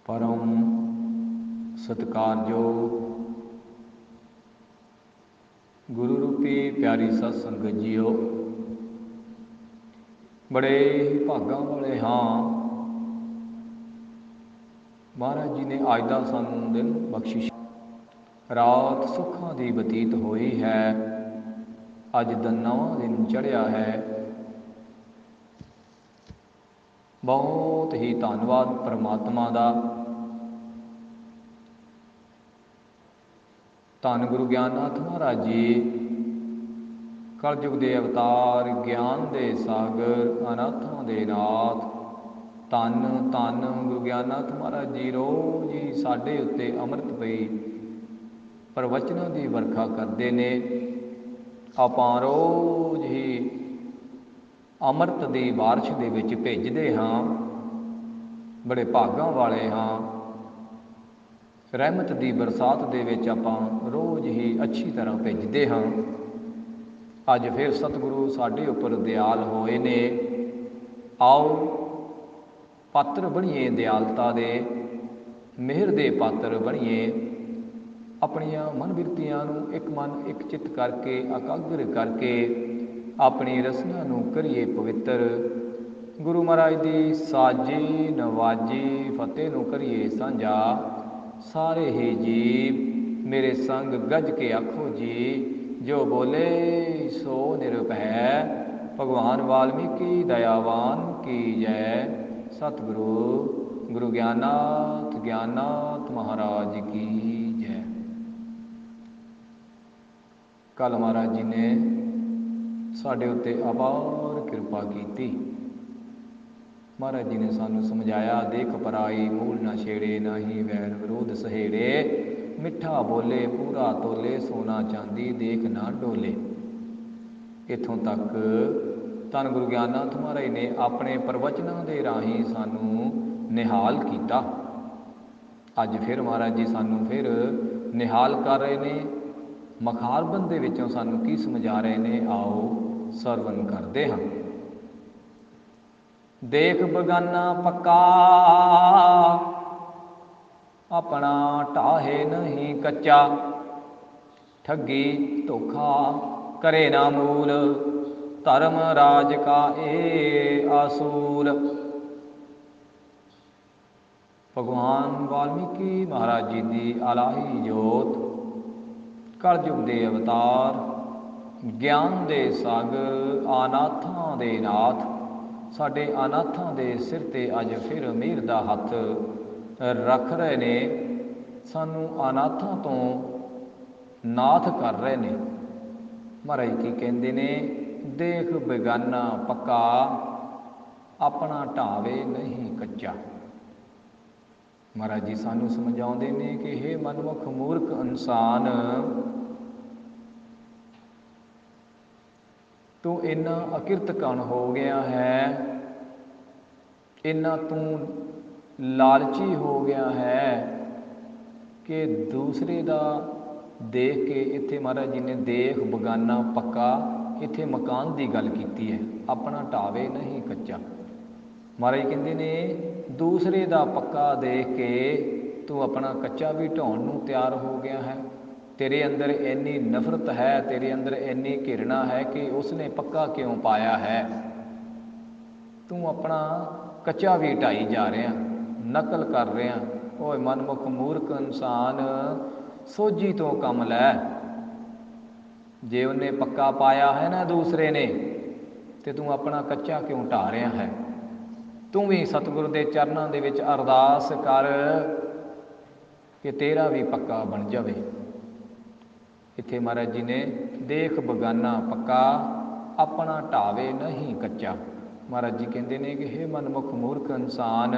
परम सत्कारयोग गुरु रूपी प्यारी सत संगत जीओ, बड़े ही भागां वाले हाँ महाराज जी ने अज का सानू दिन बख्शिश। रात सुखां दी बतीत होई है, अज दा नवां दिन चढ़िया है। बहुत ही धन्नवाद परमात्मा दा। धन गुरु ज्ञाननाथ महाराज जी कलयुग के अवतार, ज्ञान के सागर, अनाथां दे नाथ। धन धन गुरु ज्ञाननाथ महाराज जी रोज़ ही साडे उत्ते अमृत पई प्रवचनों की वर्खा करते ने। आपां रोज़ ही अमृत की बारिश दे विच भेजदे हाँ, बड़े भागां वाले हाँ। रहमत की बरसात दे विच आपां रोज़ ही अच्छी तरह भेजते हाँ। अज फिर सतगुरु साडे उपर दयाल होए ने। आओ पात्र बणीए दयालता दे, मेहर दे पात्र बणीए। अपनियां मन बिरतियां नूं एक मन एक चित करके एकाग्र करके अपनी रसना नूं करिए पवित्र। गुरु महाराज की साजी नवाजी फतेह नूं करिए साझा। सारे ही जीव मेरे संग गज के आखो जी, जो बोले सो निरभै। भगवान वाल्मीकि दयावान की जय। सतगुरु गुरु ज्ञाननाथ महाराज की जय। कल महाराज जी ने साढ़े उत्ते अपार कृपा की। महाराज जी ने सानू समझाया, देख पराई मूल ना छेड़े, ना ही वैर विरोध सहेड़े। मिठा बोले पूरा तोले, सोना चांदी देख ना डोले। इत्थों तक धन गुरु ज्ञाननाथ महाराज ने अपने प्रवचनों के राही सानू निहाल किया। अज फिर महाराज जी सानू फिर निहाल कर रहे ने। मखारबंद दे विचों सानू की समझा रहे ने, आओ सरवण करते हाँ। देख बगाना पक्का, अपना ढाहे नहीं कच्चा। ठगी धोखा करे ना मूल, धर्म राज का ए आसूल। भगवान वाल्मीकि महाराज जी की अलाही जोत, कलयुग के अवतार, ज्ञान के सागर, अनाथां दे नाथ। साडे अनाथां दे सिर ते अज फिर मेहर दा हथ रख रहे ने। सानू अनाथां तो नाथ कर रहे ने। महाराज की कहते ने, देख बेगाना पक्का, अपना ढावे नहीं कच्चा। महाराज जी सानू समझाउंदे ने कि हे मनमुख मूर्ख इंसान, तू इन्ना अकिरत कण हो गया है, इन्ना तू लालची हो गया है कि दूसरे का देख के, इत्थे महाराज जी ने देख बगाना पक्का, इत्थे मकान की गल की है। अपना ढावे नहीं कच्चा। महाराज कहते ने, दूसरे का पक्का देख के तू अपना कच्चा भी ढाउण नूं तैयार हो गया है। तेरे अंदर इन्नी नफरत है, तेरे अंदर इन्नी घृणा है कि उसने पक्का क्यों पाया है। तू अपना कच्चा भी ढाई जा रहा, नकल कर रहा। ओए मनमुख मूर्ख इंसान, सोझी तो कम लै। जे उन्हें पक्का पाया है ना दूसरे ने, तो तू अपना कच्चा क्यों ढा रहा है। तू भी सतगुरु के चरणों के विच अरदास कर कि तेरा भी पक्का बन जाए। इत्थे महाराज जी ने, देख बगाना पक्का, अपना ढावे नहीं कच्चा। महाराज जी कहते हैं कि हे मनमुख मूर्ख इंसान,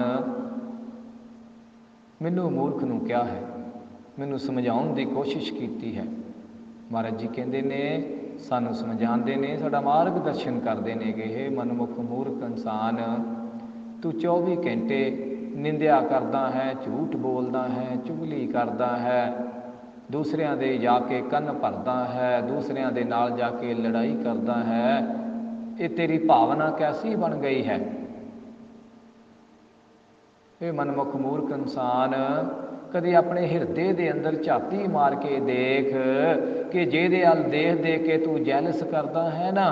मैनू मूर्ख नूं क्या है, मैनू समझाउण की कोशिश की है। महाराज जी कहते ने, सानू समझाते ने, साडा मार्ग दर्शन करते हैं कि हे मनमुख मूर्ख इंसान, तू 24 घंटे निंदिया करता है, झूठ बोलता है, चुगली करता है, दूसरियां दे जाके कन्न भरदा है, दूसरियां दे नाल जाके लड़ाई करता है। ये तेरी भावना कैसी बन गई है। ਇਹ ਮਨਮੁਖ ਮੂਰਖ ਇਨਸਾਨ, ਕਦੇ ਆਪਣੇ ਹਿਰਦੇ ਦੇ ਅੰਦਰ ਝਾਤੀ ਮਾਰ ਕੇ ਦੇਖ ਕਿ ਜਿਹਦੇ ਵੱਲ ਦੇਖ ਦੇਖ ਕੇ ਤੂੰ ਜੈਲਸ ਕਰਦਾ ਹੈ ਨਾ,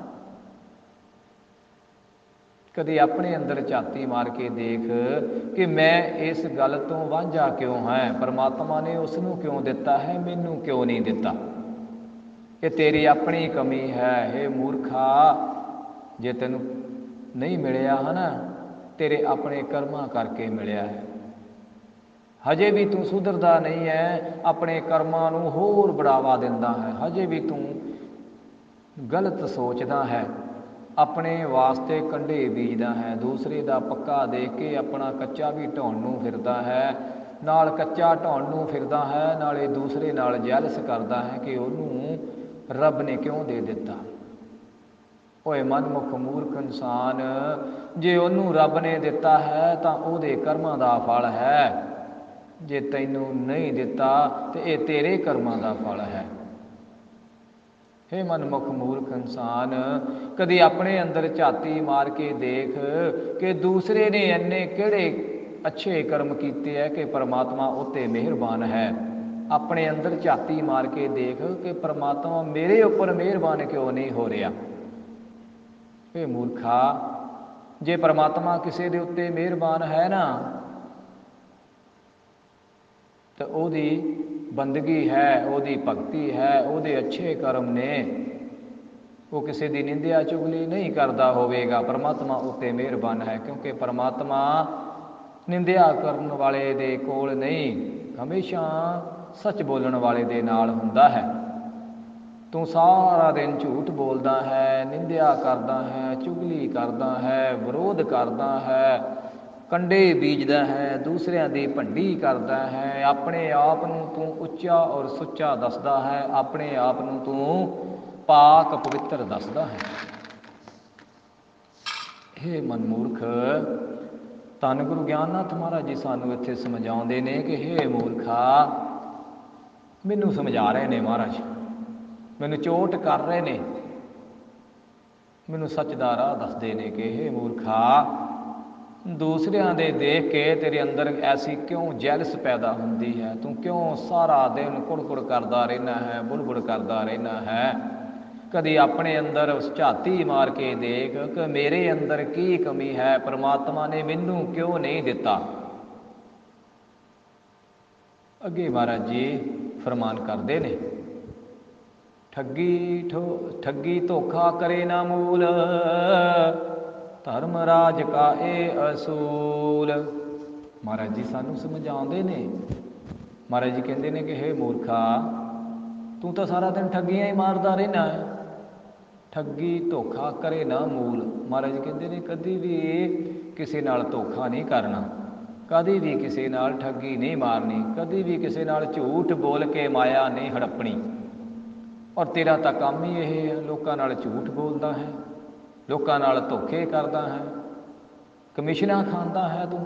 ਕਦੇ ਆਪਣੇ ਅੰਦਰ ਝਾਤੀ ਮਾਰ ਕੇ ਦੇਖ ਕਿ ਮੈਂ ਇਸ ਗੱਲ ਤੋਂ ਵਾਂਝਾ ਕਿਉਂ ਹਾਂ, ਪਰਮਾਤਮਾ ਨੇ ਉਸ ਨੂੰ ਕਿਉਂ ਦਿੱਤਾ ਹੈ, ਮੈਨੂੰ ਕਿਉਂ ਨਹੀਂ ਦਿੱਤਾ। ਇਹ ਤੇਰੀ ਆਪਣੀ ਕਮੀ ਹੈ। ਇਹ ਮੂਰਖਾ, ਜੇ ਤੈਨੂੰ ਨਹੀਂ ਮਿਲਿਆ ਹੈ ਨਾ, ਤੇਰੇ ਆਪਣੇ ਕਰਮਾਂ ਕਰਕੇ ਮਿਲਿਆ ਹੈ। ਹਜੇ ਵੀ ਤੂੰ ਸੁਧਰਦਾ ਨਹੀਂ ਹੈ, ਆਪਣੇ ਕਰਮਾਂ ਨੂੰ ਹੋਰ ਬੜਾਵਾ ਦਿੰਦਾ ਹੈ। ਹਜੇ ਵੀ ਤੂੰ ਗਲਤ ਸੋਚਦਾ ਹੈ, ਆਪਣੇ ਵਾਸਤੇ ਕੰਢੇ ਬੀਜਦਾ ਹੈ, ਦੂਸਰੇ ਦਾ ਪੱਕਾ ਦੇਖ ਕੇ ਆਪਣਾ ਕੱਚਾ ਵੀ ਢਾਉਣ ਨੂੰ ਫਿਰਦਾ ਹੈ, ਨਾਲ ਕੱਚਾ ਢਾਉਣ ਨੂੰ ਫਿਰਦਾ ਹੈ, ਨਾਲੇ ਦੂਸਰੇ ਨਾਲ ਜੈਲਸ ਕਰਦਾ ਹੈ ਕਿ ਉਹਨੂੰ ਰੱਬ ਨੇ ਕਿਉਂ ਦੇ ਦਿੱਤਾ। ਓਏ ਮਨਮੁਖ ਮੂਰਖ ਇਨਸਾਨ, ਜੇ ਉਹਨੂੰ ਰੱਬ ਨੇ ਦਿੱਤਾ ਹੈ ਤਾਂ ਉਹਦੇ ਕਰਮਾਂ ਦਾ ਫਲ ਹੈ, ਜੇ ਤੈਨੂੰ ਨਹੀਂ ਦਿੱਤਾ ਤੇ ਇਹ ਤੇਰੇ ਕਰਮਾਂ ਦਾ ਫਲ ਹੈ। ਹੇ ਮਨਮੁਖ ਮੂਰਖ ਇਨਸਾਨ, ਕਦੀ ਆਪਣੇ ਅੰਦਰ ਝਾਤੀ ਮਾਰ ਕੇ ਦੇਖ ਕਿ ਦੂਸਰੇ ਨੇ ਇੰਨੇ ਕਿਹੜੇ ਅੱਛੇ ਕਰਮ ਕੀਤੇ ਹੈ ਕਿ ਪਰਮਾਤਮਾ ਉੱਤੇ ਮਿਹਰਬਾਨ ਹੈ। ਆਪਣੇ ਅੰਦਰ ਝਾਤੀ ਮਾਰ ਕੇ ਦੇਖ ਕਿ ਪਰਮਾਤਮਾ ਮੇਰੇ ਉੱਪਰ ਮਿਹਰਬਾਨ ਕਿਉਂ ਨਹੀਂ ਹੋ ਰਿਹਾ। ਇਹ ਮੂਰਖਾ, ਜੇ ਪਰਮਾਤਮਾ ਕਿਸੇ ਦੇ ਉੱਤੇ ਮਿਹਰਬਾਨ ਹੈ ਨਾ, ਤਾਂ ਉਹਦੀ ਬੰਦਗੀ ਹੈ, ਉਹਦੀ ਭਗਤੀ ਹੈ, ਉਹਦੇ ਅੱਛੇ ਕਰਮ ਨੇ, ਉਹ ਕਿਸੇ ਦੀ ਨਿੰਦਿਆ ਚੁਗਲੀ ਨਹੀਂ ਕਰਦਾ ਹੋਵੇਗਾ। ਪਰਮਾਤਮਾ ਉੱਤੇ ਮਿਹਰਬਾਨ ਹੈ, ਕਿਉਂਕਿ ਪਰਮਾਤਮਾ ਨਿੰਦਿਆ ਕਰਨ ਵਾਲੇ ਦੇ ਕੋਲ ਨਹੀਂ, ਹਮੇਸ਼ਾ ਸੱਚ ਬੋਲਣ ਵਾਲੇ ਦੇ ਨਾਲ ਹੁੰਦਾ ਹੈ। ਤੂੰ ਸਾਰਾ ਦਿਨ ਝੂਠ ਬੋਲਦਾ ਹੈ, ਨਿੰਦਿਆ ਕਰਦਾ ਹੈ, ਚੁਗਲੀ ਕਰਦਾ ਹੈ, ਵਿਰੋਧ ਕਰਦਾ ਹੈ, ਕੰਡੇ ਬੀਜਦਾ ਹੈ, ਦੂਸਰਿਆਂ ਦੀ ਭੰਡੀ ਕਰਦਾ ਹੈ, ਆਪਣੇ ਆਪ ਨੂੰ ਤੂੰ ਉੱਚਾ ਔਰ ਸੁੱਚਾ ਦੱਸਦਾ ਹੈ, ਆਪਣੇ ਆਪ ਨੂੰ ਤੂੰ ਪਾਕ ਪਵਿੱਤਰ ਦੱਸਦਾ ਹੈ। ਹੇ ਮਨਮੂਰਖ, ਧੰਨ ਗੁਰੂ ਗਿਆਨਨਾਥ ਮਹਾਰਾਜ ਜੀ ਸਾਨੂੰ ਇੱਥੇ ਸਮਝਾਉਂਦੇ ਨੇ ਕਿ ਹੇ ਮੂਰਖਾ, ਮੈਨੂੰ ਸਮਝਾ ਰਹੇ ਨੇ ਮਹਾਰਾਜ, ਮੈਨੂੰ ਚੋਟ ਕਰ ਰਹੇ ਨੇ, ਮੈਨੂੰ ਸੱਚ ਦਾ ਰਾਹ ਦੱਸਦੇ ਨੇ ਕਿ ਹੇ ਮੂਰਖਾ, ਦੂਸਰਿਆਂ ਦੇ ਦੇਖ ਕੇ ਤੇਰੇ ਅੰਦਰ ਐਸੀ ਕਿਉਂ ਜੈਲਸ ਪੈਦਾ ਹੁੰਦੀ ਹੈ? ਤੂੰ ਕਿਉਂ ਸਾਰਾ ਦਿਨ ਕੁੜਕੁੜ ਕਰਦਾ ਰਹਿਣਾ ਹੈ, ਬੁੜਬੁੜ ਕਰਦਾ ਰਹਿਣਾ ਹੈ? ਕਦੀ ਆਪਣੇ ਅੰਦਰ ਉਸ ਝਾਤੀ ਮਾਰ ਕੇ ਦੇਖ ਕਿ ਮੇਰੇ ਅੰਦਰ ਕੀ ਕਮੀ ਹੈ, ਪਰਮਾਤਮਾ ਨੇ ਮੈਨੂੰ ਕਿਉਂ ਨਹੀਂ ਦਿੱਤਾ। ਅੱਗੇ ਮਹਾਰਾਜ ਜੀ ਫਰਮਾਨ ਕਰਦੇ ਨੇ, ਠੱਗੀ ਧੋਖਾ ਕਰੇ ਨਾ ਮੂਲ, ਧਰਮ ਰਾਜ ਕਾ ਇਹ ਅਸੂਲ। ਮਹਾਰਾਜ ਜੀ ਸਾਨੂੰ ਸਮਝਾਉਂਦੇ ਨੇ। ਮਹਾਰਾਜ ਜੀ ਕਹਿੰਦੇ ਨੇ ਕਿ ਹੇ ਮੂਰਖਾ, ਤੂੰ ਤਾਂ ਸਾਰਾ ਦਿਨ ਠੱਗੀਆਂ ਹੀ ਮਾਰਦਾ ਰਹਿਣਾ ਹੈ। ਠੱਗੀ ਧੋਖਾ ਕਰੇ ਨਾ ਮੂਲ। ਮਹਾਰਾਜ ਜੀ ਕਹਿੰਦੇ ਨੇ ਕਦੀ ਵੀ ਕਿਸੇ ਨਾਲ ਧੋਖਾ ਨਹੀਂ ਕਰਨਾ, ਕਦੀ ਵੀ ਕਿਸੇ ਨਾਲ ਠੱਗੀ ਨਹੀਂ ਮਾਰਨੀ, ਕਦੀ ਵੀ ਕਿਸੇ ਨਾਲ ਝੂਠ ਬੋਲ ਕੇ ਮਾਇਆ ਨਹੀਂ ਹੜੱਪਣੀ। ਔਰ ਤੇਰਾ ਤਾਂ ਕੰਮ ਹੀ ਇਹ ਹੈ, ਲੋਕਾਂ ਨਾਲ ਝੂਠ ਬੋਲਦਾ ਹੈ, ਲੋਕਾਂ ਨਾਲ ਧੋਖੇ ਕਰਦਾ ਹੈ, ਕਮਿਸ਼ਨਾਂ ਖਾਂਦਾ ਹੈ। ਤੂੰ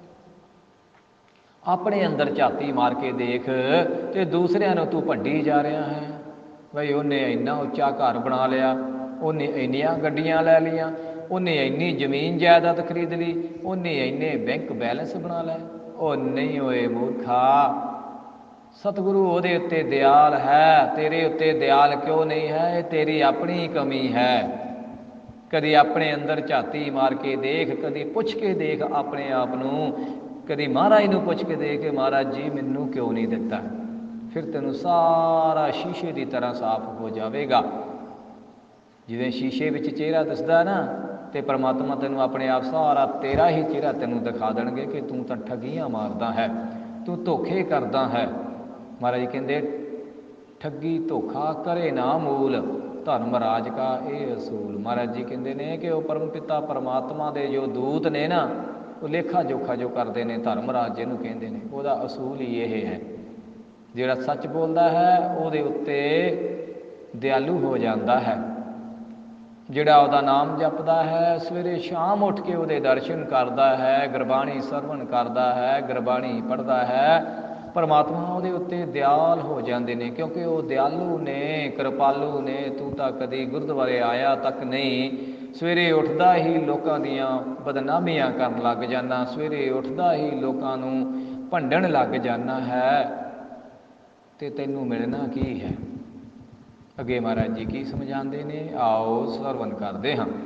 ਆਪਣੇ ਅੰਦਰ ਝਾਤੀ ਮਾਰ ਕੇ ਦੇਖ ਤੇ ਦੂਸਰਿਆਂ ਨੂੰ ਤੂੰ ਭੰਡੀ ਜਾ ਰਿਹਾ ਹੈ। ਬਈ ਉਹਨੇ ਇੰਨਾ ਉੱਚਾ ਘਰ ਬਣਾ ਲਿਆ, ਉਹਨੇ ਇੰਨੀਆਂ ਗੱਡੀਆਂ ਲੈ ਲਈਆਂ, ਉਹਨੇ ਇੰਨੀ ਜ਼ਮੀਨ ਜਾਇਦਾਦ ਖਰੀਦ ਲਈ, ਉਹਨੇ ਇੰਨੇ ਬੈਂਕ ਬੈਲੈਂਸ ਬਣਾ ਲਏ। ਉਹ ਨਹੀਂ ਹੋਏ ਮੂਰਖਾ, ਸਤਿਗੁਰੂ ਉਹਦੇ ਉੱਤੇ ਦਿਆਲ ਹੈ, ਤੇਰੇ ਉੱਤੇ ਦਿਆਲ ਕਿਉਂ ਨਹੀਂ ਹੈ? ਇਹ ਤੇਰੀ ਆਪਣੀ ਕਮੀ ਹੈ। ਕਦੀ ਆਪਣੇ ਅੰਦਰ ਝਾਤੀ ਮਾਰ ਕੇ ਦੇਖ, ਕਦੀ ਪੁੱਛ ਕੇ ਦੇਖ ਆਪਣੇ ਆਪ ਨੂੰ, ਕਦੀ ਮਹਾਰਾਜ ਨੂੰ ਪੁੱਛ ਕੇ ਦੇਖ ਕਿ ਮਹਾਰਾਜ ਜੀ ਮੈਨੂੰ ਕਿਉਂ ਨਹੀਂ ਦਿੱਤਾ। ਫਿਰ ਤੈਨੂੰ ਸਾਰਾ ਸ਼ੀਸ਼ੇ ਦੀ ਤਰ੍ਹਾਂ ਸਾਫ਼ ਹੋ ਜਾਵੇਗਾ। ਜਿਵੇਂ ਸ਼ੀਸ਼ੇ ਵਿੱਚ ਚਿਹਰਾ ਦਿਸਦਾ ਨਾ, ਤੇ ਪਰਮਾਤਮਾ ਤੈਨੂੰ ਆਪਣੇ ਆਪ ਸਾਰਾ ਤੇਰਾ ਹੀ ਚਿਹਰਾ ਤੈਨੂੰ ਦਿਖਾ ਦੇਣਗੇ ਕਿ ਤੂੰ ਤਾਂ ਠੱਗੀਆਂ ਮਾਰਦਾ ਹੈ, ਤੂੰ ਧੋਖੇ ਕਰਦਾ ਹੈ। ਮਹਾਰਾਜ ਜੀ ਕਹਿੰਦੇ ਠੱਗੀ ਧੋਖਾ ਕਰੇ ਨਾ ਮੂਲ, ਧਰਮ ਰਾਜ ਕਾ ਇਹ ਅਸੂਲ। ਮਹਾਰਾਜ ਜੀ ਕਹਿੰਦੇ ਨੇ ਕਿ ਉਹ ਪਰਮ ਪਿਤਾ ਪਰਮਾਤਮਾ ਦੇ ਜੋ ਦੂਤ ਨੇ ਨਾ, ਉਹ ਲੇਖਾ ਜੋਖਾ ਜੋ ਕਰਦੇ ਨੇ, ਧਰਮ ਰਾਜ ਜਿਹਨੂੰ ਕਹਿੰਦੇ ਨੇ, ਉਹਦਾ ਅਸੂਲ ਹੀ ਇਹ ਹੈ। ਜਿਹੜਾ ਸੱਚ ਬੋਲਦਾ ਹੈ ਉਹਦੇ ਉੱਤੇ ਦਿਆਲੂ ਹੋ ਜਾਂਦਾ ਹੈ। ਜਿਹੜਾ ਉਹਦਾ ਨਾਮ ਜਪਦਾ ਹੈ, ਸਵੇਰੇ ਸ਼ਾਮ ਉੱਠ ਕੇ ਉਹਦੇ ਦਰਸ਼ਨ ਕਰਦਾ ਹੈ, ਗੁਰਬਾਣੀ ਸਰਵਣ ਕਰਦਾ ਹੈ, ਗੁਰਬਾਣੀ ਪੜ੍ਹਦਾ ਹੈ, ਪਰਮਾਤਮਾ ਉਹਦੇ ਉੱਤੇ ਦਿਆਲ ਹੋ ਜਾਂਦੇ ਨੇ, ਕਿਉਂਕਿ ਉਹ ਦਿਆਲੂ ਨੇ, ਕਿਰਪਾਲੂ ਨੇ। ਤੂੰ ਤਾਂ ਕਦੀ ਗੁਰਦੁਆਰੇ ਆਇਆ ਤੱਕ ਨਹੀਂ, ਸਵੇਰੇ ਉੱਠਦਾ ਹੀ ਲੋਕਾਂ ਦੀਆਂ ਬਦਨਾਮੀਆਂ ਕਰਨ ਲੱਗ ਜਾਣਾ, ਸਵੇਰੇ ਉੱਠਦਾ ਹੀ ਲੋਕਾਂ ਨੂੰ ਭੰਡਣ ਲੱਗ ਜਾਣਾ ਹੈ, ਤੇ ਤੈਨੂੰ ਮਿਲਣਾ ਕੀ ਹੈ। ਅੱਗੇ ਮਹਾਰਾਜ ਜੀ ਕੀ ਸਮਝਾਉਂਦੇ ਨੇ, ਆਓ ਸਰਵਣ ਕਰਦੇ ਹਾਂ।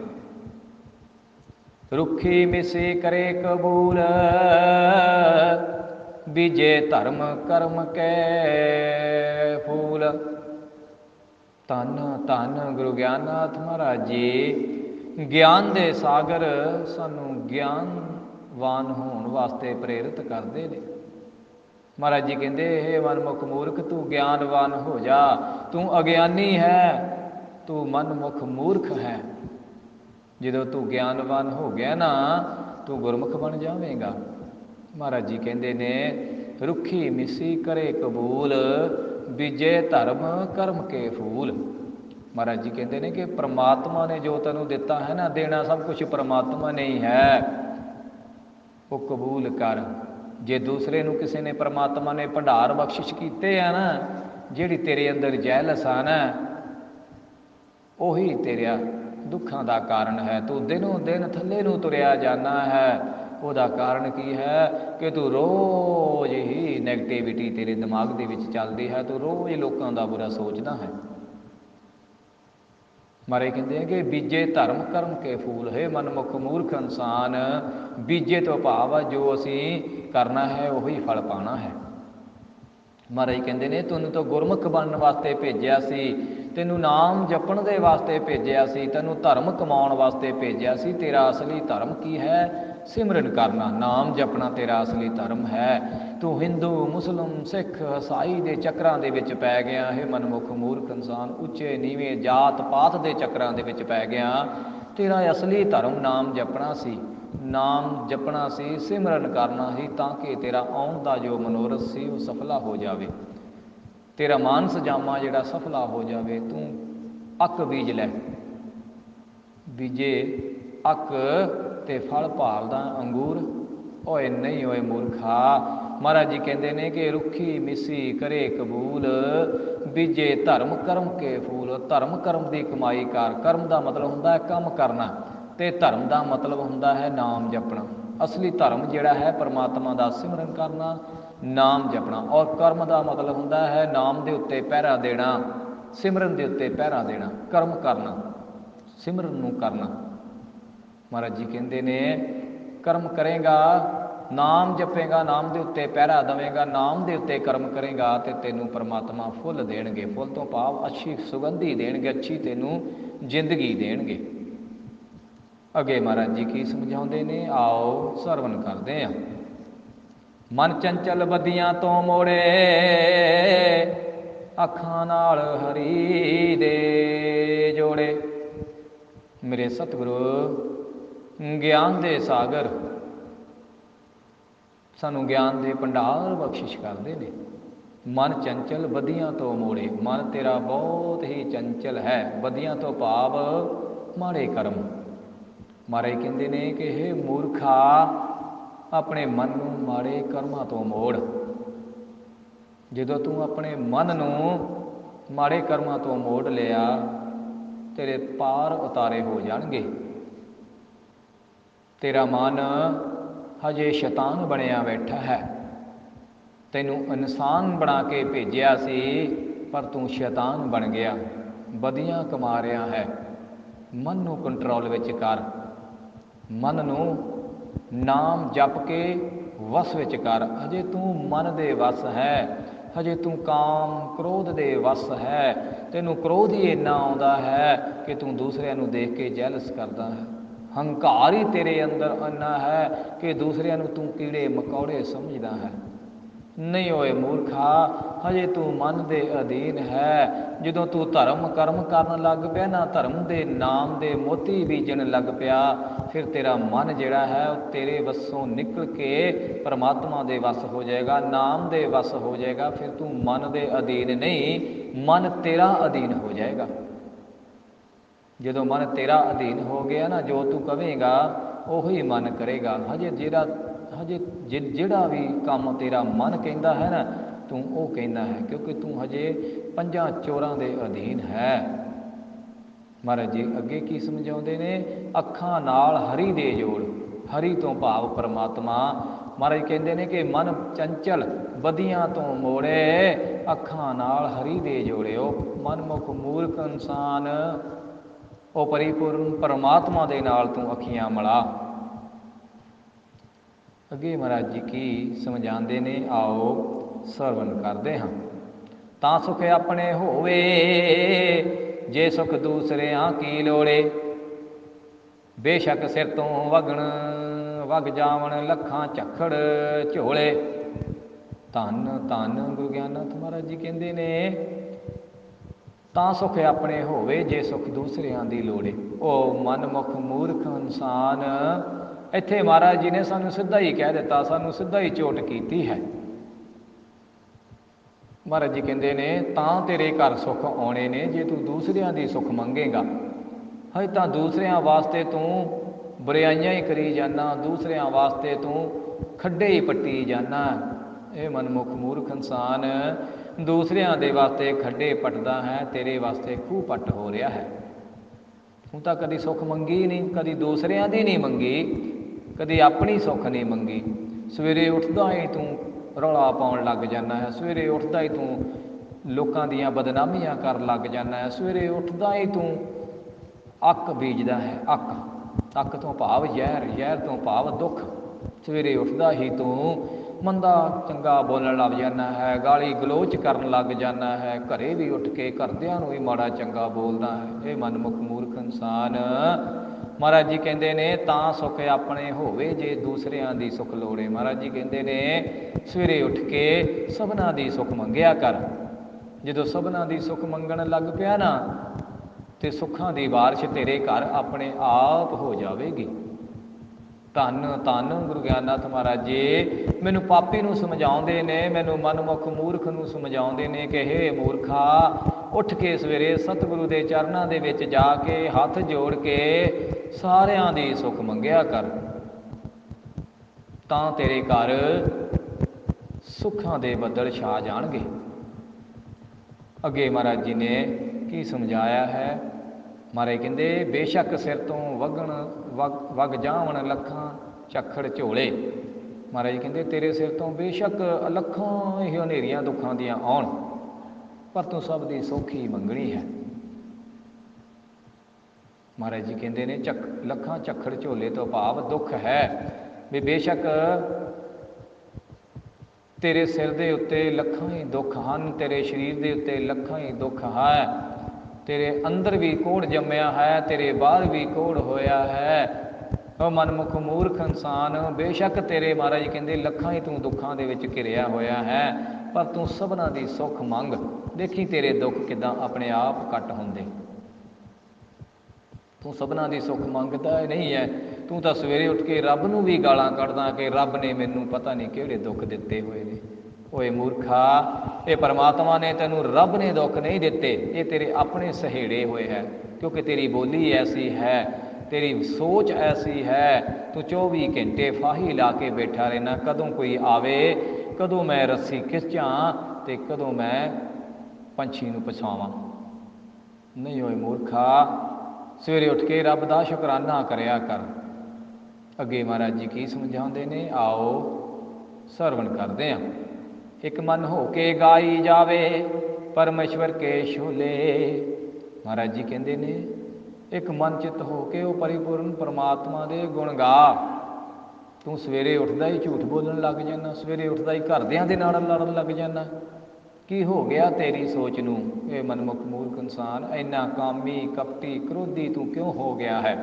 ਰੁੱਖੀ ਮਿਸੀ ਕਰੇ ਕਬੂਲ, ਬੀਜੇ ਧਰਮ ਕਰਮ ਕੈ ਫੂਲ। ਧੰਨ ਧੰਨ ਗੁਰੂ ਗਿਆਨਨਾਥ ਮਹਾਰਾਜ ਜੀ ਗਿਆਨ ਦੇ ਸਾਗਰ ਸਾਨੂੰ ਗਿਆਨਵਾਨ ਹੋਣ ਵਾਸਤੇ ਪ੍ਰੇਰਿਤ ਕਰਦੇ ਨੇ। ਮਹਾਰਾਜ ਜੀ ਕਹਿੰਦੇ, ਇਹ ਮਨਮੁਖ ਮੂਰਖ, ਤੂੰ ਗਿਆਨਵਾਨ ਹੋ ਜਾ, ਤੂੰ ਅਗਿਆਨੀ ਹੈ, ਤੂੰ ਮਨਮੁਖ ਮੂਰਖ ਹੈ। ਜਦੋਂ ਤੂੰ ਗਿਆਨਵਾਨ ਹੋ ਗਿਆ ਨਾ, ਤੂੰ ਗੁਰਮੁਖ ਬਣ ਜਾਵੇਂਗਾ। ਮਹਾਰਾਜ ਜੀ ਕਹਿੰਦੇ ਨੇ, ਰੁੱਖੀ ਮਿੱਸੀ ਕਰੇ ਕਬੂਲ, ਬੀਜੇ ਧਰਮ ਕਰਮ ਕੇ ਫੂਲ। ਮਹਾਰਾਜ ਜੀ ਕਹਿੰਦੇ ਨੇ ਕਿ ਪ੍ਰਮਾਤਮਾ ਨੇ ਜੋ ਤੈਨੂੰ ਦਿੱਤਾ ਹੈ ਨਾ, ਦੇਣਾ ਸਭ ਕੁਛ ਪ੍ਰਮਾਤਮਾ ਨੇ ਹੀ ਹੈ, ਉਹ ਕਬੂਲ ਕਰ। ਜੇ ਦੂਸਰੇ ਨੂੰ ਕਿਸੇ ਨੇ ਪ੍ਰਮਾਤਮਾ ਨੇ ਭੰਡਾਰ ਬਖਸ਼ਿਸ਼ ਕੀਤੇ ਆ ਨਾ, ਜਿਹੜੀ ਤੇਰੇ ਅੰਦਰ ਜੈਲਸ ਆ ਨਾ, ਉਹੀ ਤੇਰਾ ਦੁੱਖਾਂ ਦਾ ਕਾਰਨ ਹੈ। ਤੂੰ ਦਿਨੋਂ ਦਿਨ ਥੱਲੇ ਨੂੰ ਤੁਰਿਆ ਜਾਣਾ ਹੈ, ਉਹਦਾ ਕਾਰਨ ਕੀ ਹੈ ਕਿ ਤੂੰ ਰੋਜ਼ ਹੀ ਨੈਗੇਟਿਵਿਟੀ ਤੇਰੇ ਦਿਮਾਗ ਦੇ ਵਿੱਚ ਚੱਲਦੀ ਹੈ, ਤੂੰ ਰੋਜ਼ ਲੋਕਾਂ ਦਾ ਬੁਰਾ ਸੋਚਦਾ ਹੈ। ਮਹਾਰਾਜ ਕਹਿੰਦੇ ਆ ਕਿ ਬੀਜੇ ਧਰਮ ਕਰਮ ਕੇ ਫੂਲ। ਹੈ ਮਨਮੁਖ ਮੂਰਖ ਇਨਸਾਨ, ਬੀਜੇ ਤੋਂ ਭਾਵ ਆ ਜੋ ਅਸੀਂ ਕਰਨਾ ਹੈ ਉਹੀ ਫਲ ਪਾਉਣਾ ਹੈ। ਮਹਾਰਾਜ ਕਹਿੰਦੇ ਨੇ, ਤੈਨੂੰ ਤਾਂ ਗੁਰਮੁਖ ਬਣਨ ਵਾਸਤੇ ਭੇਜਿਆ ਸੀ, ਤੈਨੂੰ ਨਾਮ ਜਪਣ ਦੇ ਵਾਸਤੇ ਭੇਜਿਆ ਸੀ, ਤੈਨੂੰ ਧਰਮ ਕਮਾਉਣ ਵਾਸਤੇ ਭੇਜਿਆ ਸੀ। ਤੇਰਾ ਅਸਲੀ ਧਰਮ ਕੀ ਹੈ? ਸਿਮਰਨ ਕਰਨਾ, ਨਾਮ ਜਪਣਾ ਤੇਰਾ ਅਸਲੀ ਧਰਮ ਹੈ। ਤੂੰ ਹਿੰਦੂ ਮੁਸਲਿਮ ਸਿੱਖ ਈਸਾਈ ਦੇ ਚੱਕਰਾਂ ਦੇ ਵਿੱਚ ਪੈ ਗਿਆ ਹੈ ਮਨਮੁਖ ਮੂਰਖ ਇਨਸਾਨ, ਉੱਚੇ ਨੀਵੇਂ ਜਾਤ ਪਾਤ ਦੇ ਚੱਕਰਾਂ ਦੇ ਵਿੱਚ ਪੈ ਗਿਆ। ਤੇਰਾ ਅਸਲੀ ਧਰਮ ਨਾਮ ਜਪਣਾ ਸੀ, ਨਾਮ ਜਪਣਾ ਸੀ, ਸਿਮਰਨ ਕਰਨਾ ਸੀ, ਤਾਂ ਕਿ ਤੇਰਾ ਆਉਣ ਦਾ ਜੋ ਮਨੋਰਥ ਸੀ ਉਹ ਸਫਲਾ ਹੋ ਜਾਵੇ, ਤੇਰਾ ਮਾਨਸ ਜਾਮਾ ਜਿਹੜਾ ਸਫਲਾ ਹੋ ਜਾਵੇ। ਤੂੰ ਅੱਕ ਬੀਜ ਲੈ, ਬੀਜੇ ਅੱਕ ਤੇ ਫਲ ਭਾਲਦਾ ਅੰਗੂਰ, ਓਏ ਨਹੀਂ ਓਏ ਮੂਰਖਾ। ਮਹਾਰਾਜ ਜੀ ਕਹਿੰਦੇ ਨੇ ਕਿ ਰੁੱਖੀ ਮਿੱਸੀ ਕਰੇ ਕਬੂਲ, ਬੀਜੇ ਧਰਮ ਕਰਮ ਕੇ ਫੂਲ। ਧਰਮ ਕਰਮ ਦੀ ਕਮਾਈ ਕਰ। ਕਰਮ ਦਾ ਮਤਲਬ ਹੁੰਦਾ ਹੈ ਕੰਮ ਕਰਨਾ, ਤੇ ਧਰਮ ਦਾ ਮਤਲਬ ਹੁੰਦਾ ਹੈ ਨਾਮ ਜਪਣਾ। ਅਸਲੀ ਧਰਮ ਜਿਹੜਾ ਹੈ ਪਰਮਾਤਮਾ ਦਾ ਸਿਮਰਨ ਕਰਨਾ, ਨਾਮ ਜਪਣਾ। ਔਰ ਕਰਮ ਦਾ ਮਤਲਬ ਹੁੰਦਾ ਹੈ ਨਾਮ ਦੇ ਉੱਤੇ ਪਹਿਰਾ ਦੇਣਾ, ਸਿਮਰਨ ਦੇ ਉੱਤੇ ਪਹਿਰਾ ਦੇਣਾ, ਕਰਮ ਕਰਨਾ, ਸਿਮਰਨ ਨੂੰ ਕਰਨਾ। ਮਹਾਰਾਜ ਜੀ ਕਹਿੰਦੇ ਨੇ, ਕਰਮ ਕਰੇਗਾ, ਨਾਮ ਜਪੇਗਾ, ਨਾਮ ਦੇ ਉੱਤੇ ਪਹਿਰਾ ਦੇਵੇਗਾ, ਨਾਮ ਦੇ ਉੱਤੇ ਕਰਮ ਕਰੇਗਾ, ਤੇ ਤੈਨੂੰ ਪਰਮਾਤਮਾ ਫੁੱਲ ਦੇਣਗੇ। ਫੁੱਲ ਤੋਂ ਭਾਵ ਅੱਛੀ ਸੁਗੰਧੀ ਦੇਣਗੇ, ਅੱਛੀ ਤੈਨੂੰ ਜ਼ਿੰਦਗੀ ਦੇਣਗੇ। ਅੱਗੇ ਮਹਾਰਾਜ ਜੀ ਕੀ ਸਮਝਾਉਂਦੇ ਨੇ, ਆਓ ਸਰਵਣ ਕਰਦੇ ਹਾਂ। ਮਨ ਚੰਚਲ ਬੱਦੀਆਂ ਤੋਂ ਮੋੜੇ, ਅੱਖਾਂ ਨਾਲ ਹਰੀ ਦੇ ਜੋੜੇ। ਮੇਰੇ ਸਤਿਗੁਰੂ ਗਿਆਨ ਦੇ ਸਾਗਰ ਸਾਨੂੰ ਗਿਆਨ ਦੇ ਭੰਡਾਰ ਬਖਸ਼ਿਸ਼ ਕਰਦੇ ਨੇ। ਮਨ ਚੰਚਲ ਬੱਦੀਆਂ ਤੋਂ ਮੋੜੇ, ਮਨ ਤੇਰਾ ਬਹੁਤ ਹੀ ਚੰਚਲ ਹੈ। ਬੱਦੀਆਂ ਤੋਂ ਭਾਵ ਮਾੜੇ ਕਰਮ। ਮਹਾਰਾਜ ਕਹਿੰਦੇ ਨੇ ਕਿ ਇਹ ਮੂਰਖਾ, ਆਪਣੇ ਮਨ ਨੂੰ ਮਾੜੇ ਕਰਮਾਂ ਤੋਂ ਮੋੜ। ਜਦੋਂ ਤੂੰ ਆਪਣੇ ਮਨ ਨੂੰ ਮਾੜੇ ਕਰਮਾਂ ਤੋਂ ਮੋੜ ਲਿਆ, ਤੇਰੇ ਪਾਰ ਉਤਾਰੇ ਹੋ ਜਾਣਗੇ। ਤੇਰਾ ਮਨ ਹਜੇ ਸ਼ੈਤਾਨ ਬਣਿਆ ਬੈਠਾ ਹੈ। ਤੈਨੂੰ ਇਨਸਾਨ ਬਣਾ ਕੇ ਭੇਜਿਆ ਸੀ, ਪਰ ਤੂੰ ਸ਼ੈਤਾਨ ਬਣ ਗਿਆ, ਬਦੀਆਂ ਕਮਾ ਰਿਹਾ ਹੈ। ਮਨ ਨੂੰ ਕੰਟਰੋਲ ਵਿੱਚ ਕਰ, ਮਨ ਨੂੰ ਨਾਮ ਜਪ ਕੇ ਵਸ ਵਿੱਚ ਕਰ। ਹਜੇ ਤੂੰ ਮਨ ਦੇ ਵਸ ਹੈ, ਹਜੇ ਤੂੰ ਕਾਮ ਕ੍ਰੋਧ ਦੇ ਵਸ ਹੈ। ਤੈਨੂੰ ਕ੍ਰੋਧ ਹੀ ਇੰਨਾ ਆਉਂਦਾ ਹੈ ਕਿ ਤੂੰ ਦੂਸਰਿਆਂ ਨੂੰ ਦੇਖ ਕੇ ਜੈਲਸ ਕਰਦਾ ਹੈ। ਹੰਕਾਰ ਹੀ ਤੇਰੇ ਅੰਦਰ ਇੰਨਾ ਹੈ ਕਿ ਦੂਸਰਿਆਂ ਨੂੰ ਤੂੰ ਕੀੜੇ ਮਕੌੜੇ ਸਮਝਦਾ ਹੈ। ਨਹੀਂ ਓਏ ਮੂਰਖਾ, ਹਜੇ ਤੂੰ ਮਨ ਦੇ ਅਧੀਨ ਹੈ। ਜਦੋਂ ਤੂੰ ਧਰਮ ਕਰਮ ਕਰਨ ਲੱਗ ਪਿਆ ਨਾ, ਧਰਮ ਦੇ ਨਾਮ ਦੇ ਮੋਤੀ ਬੀਜਣ ਲੱਗ ਪਿਆ, ਫਿਰ ਤੇਰਾ ਮਨ ਜਿਹੜਾ ਹੈ ਉਹ ਤੇਰੇ ਵੱਸੋਂ ਨਿਕਲ ਕੇ ਪਰਮਾਤਮਾ ਦੇ ਵੱਸ ਹੋ ਜਾਏਗਾ, ਨਾਮ ਦੇ ਵੱਸ ਹੋ ਜਾਏਗਾ। ਫਿਰ ਤੂੰ ਮਨ ਦੇ ਅਧੀਨ ਨਹੀਂ, ਮਨ ਤੇਰਾ ਅਧੀਨ ਹੋ ਜਾਏਗਾ। ਜਦੋਂ ਮਨ ਤੇਰਾ ਅਧੀਨ ਹੋ ਗਿਆ ਨਾ, ਜੋ ਤੂੰ ਕਵੇਂਗਾ ਉਹੀ ਮਨ ਕਰੇਗਾ। ਹਜੇ ਜਿਹੜਾ ਵੀ ਕੰਮ ਤੇਰਾ ਮਨ ਕਹਿੰਦਾ ਹੈ ਨਾ, ਤੂੰ ਉਹ ਕਹਿੰਦਾ ਹੈ, ਕਿਉਂਕਿ ਤੂੰ ਹਜੇ ਪੰਜਾਂ ਚੋਰਾਂ ਦੇ ਅਧੀਨ ਹੈ। महाराज जी अगे की समझाते ने, अखां नाल हरि दे जोड़। हरि तो भाव परमात्मा। महाराज कहते हैं कि मन चंचल बदियां तो मोड़े, अखां नाल हरि दे जोड़िओ। मनमुख मूर्ख इंसान वो परिपूर्ण परमात्मा दे नाल तू अखियां मिला। अगे महाराज जी की समझाते ने, आओ सरवण करते हाँ। तां सुख अपने होवे, जे सुख दूसरियां की लोड़े। बेशक सिर तो वगण वग जावण, लखां झखड़ झोले। धन धन गुरु ज्ञाननाथ महाराज जी कहते ने, तां सुख अपने होवे, जे सुख दूसरियां दी लोड़े। ओ मनमुख मूर्ख इंसान, इत्थे महाराज जी ने सानू सीधा ही कह दिता, सानू सीधा ही चोट कीती है। महाराज जी कहते ने, तां तेरे घर सुख आने ने जे तू दूसरियां दी सुख मंगेगा। हजे तां दूसरियां वास्ते तू बुराइयां ही करी जाना, दूसरियां वास्ते तू खड्डे ही पट्टी जाना। ये मनमुख मूर्ख इंसान दूसरियां दे वास्ते खड्डे पटदा है, तेरे वास्ते खूह पट हो रहा है। तू तां कदी सुख मंगी नहीं, कदी दूसरियां दी नहीं मंगी, कदी अपनी सुख नहीं मंगी। सवेरे उठदा ही तू रौला पाउण लग जाना है, सवेरे उठदा ही तू लोकां दियां बदनामियां कर लग जाना है, सवेरे उठदा ही तू अक बीजदा है। अक तो भाव जहर, जहर तो भाव दुख। सवेरे उठदा ही तू मंदा चंगा बोलण लग जाना है, गाली गलोच करन लग जाना है, घरे भी उठ के घरदियां नूं भी माड़ा चंगा बोलदा है। ये मनमुख मूर्ख इंसान, महाराज जी कहते ने, तां सुख अपने होवे, जे दूसरियां दी सुख लोड़े। महाराज जी कहते ने, सवेरे उठ के सबना दी सुख मंगिया कर। जदों सबना दी सुख मंगण लग पिया ना, तो सुखां दी बारिश तेरे घर अपने आप हो जाएगी। धन धन गुरु ज्ञाननाथ महाराज जी मैनू पापी नूं समझाउंदे ने, मैनू मनमुख मूर्ख नूं समझाउंदे ने कि हे मूर्खा, उठ के सवेरे सतगुरु दे चरनां दे विच जाके हथ जोड़ के सारियां दी सुख मंगिया कर, तां तेरे घर सुखां दे बदल छा जाणगे। अगे महाराज जी ने की समझाया है। महाराज कहते, बेशक सिर तो वगण वग जावण, लखां झखड़ झोले। महाराज जी कहते, तेरे सिर तो बेशक लखां ही हनेरियां दुखां दियां आउण, पर तू सब दी सुख ही मंगनी है। महाराज जी कहते ने, लखां झखड़ झोले तो भाव दुख है भी बेशक तेरे सिर दे उत्ते लखां ही दुख हैं, तेरे शरीर दे उत्ते लखां ही दुख है, तेरे अंदर भी कोड़ जम्मिया है, तेरे बाहर भी कोड़ होया है। ओ मनमुख मूर्ख इंसान, बेशक तेरे महाराज जी कहते लखां ही तू दुखां दे विच घिरिया होया है, पर तू सबना दी सुख मंग, देखी तेरे दुख किदां अपने आप कट हुंदे। तू सबना दी सुख मंगदा नहीं है, तू तो सवेरे उठ के रब नूं भी गालां कढदा कि रब ने मैनू पता नहीं किहड़े दुख दिते हुए ने। ओए मूर्खा, ये परमात्मा ने तेनू रब ने दुख नहीं दिते, ये तेरे अपने सहेड़े हुए है, क्योंकि तेरी बोली ऐसी है, तेरी सोच ऐसी है। तू 24 घंटे फाही ला के बैठा रहना, कदों कोई आवे, कदों मैं रस्सी खिंचां ते कदों मैं पंछी नूं पछावां। नहीं होए मूर्खा, सवेरे उठ के रब दा शुकराना करिया कर। अगे महाराज जी की समझाते ने, आओ सरवण करते हैं। एक मन हो के गाई जावे परमेश्वर के शोले। महाराज जी कहते ने, एक मन चित हो के वो परिपूर्ण परमात्मा दे गुण गा। तू सवेरे उठदा ही झूठ बोलण लग जाना, सवेरे उठदा ही घरदियां दे नाल लड़न लग जाना। की हो गया तेरी सोच नूं? ये मनमुख मूर्ख इंसान, इन्ना कामी कपटी क्रोधी तू क्यों हो गया है?